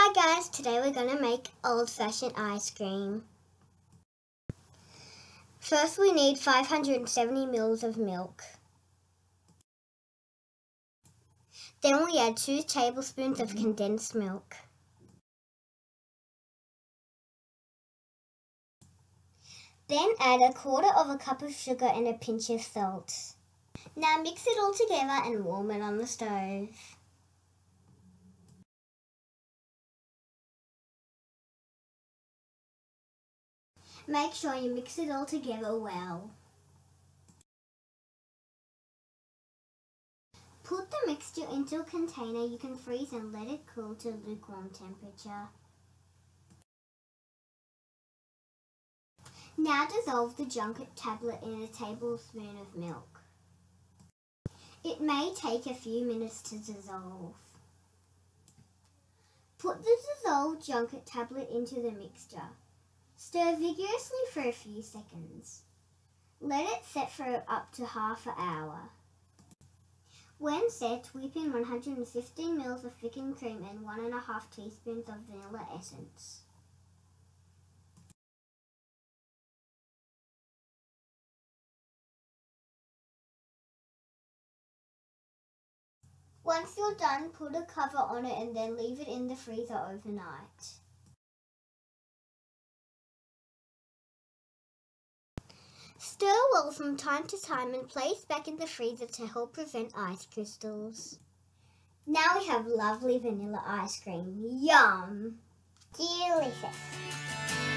Hi guys, today we're going to make old-fashioned ice cream. First we need 570 ml of milk. Then we add 2 tablespoons of condensed milk. Then add 1/4 cup of sugar and a pinch of salt. Now mix it all together and warm it on the stove. Make sure you mix it all together well. Put the mixture into a container you can freeze and let it cool to lukewarm temperature. Now dissolve the junket tablet in a tablespoon of milk. It may take a few minutes to dissolve. Put the dissolved junket tablet into the mixture. Stir vigorously for a few seconds. Let it set for up to half an hour. When set, whip in 115 ml of thickened cream and 1½ teaspoons of vanilla essence. Once you're done, put a cover on it and then leave it in the freezer overnight. Stir well from time to time and place back in the freezer to help prevent ice crystals. Now we have lovely vanilla ice cream. Yum! Delicious!